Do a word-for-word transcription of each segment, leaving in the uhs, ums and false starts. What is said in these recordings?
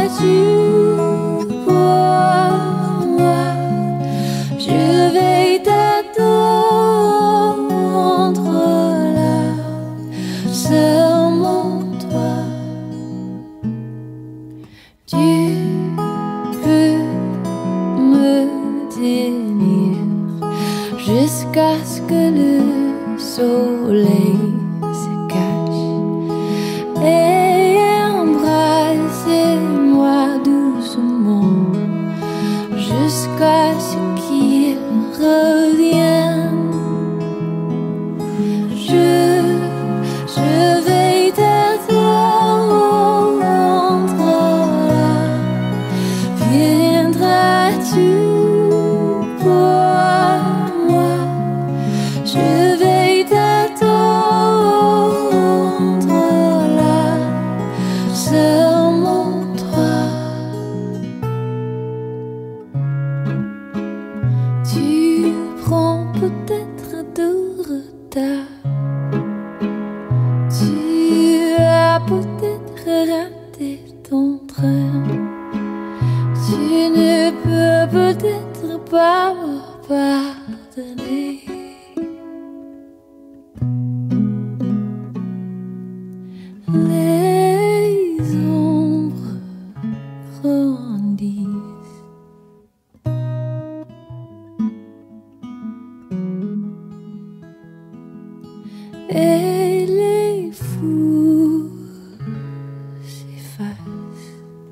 viendras-tu pour moi? Je vais t'attendre là, sur mon toit. Tu peux me tenir jusqu'à ce que le soleil se cache et embrassez-moi doucement jusqu'à ce qu'il revienne. Je, je vais t'attendre là. Viendras-tu pour moi? Je vais t'attendre là, sur mon toit. Tu prends peut-être du retard. Tu as peut-être raté ton train. Tu ne peux peut-être pas me pardonner. Les ombres grandissent. Et les fous s'effacent.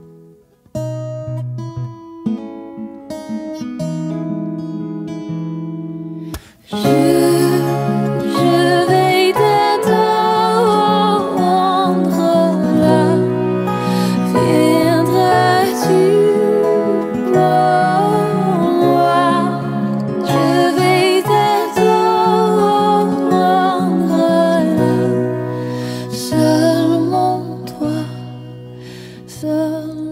Je, je vais t'attendre là. Viendras-tu pour moi? Je vais t'attendre là, sur mon toit, sur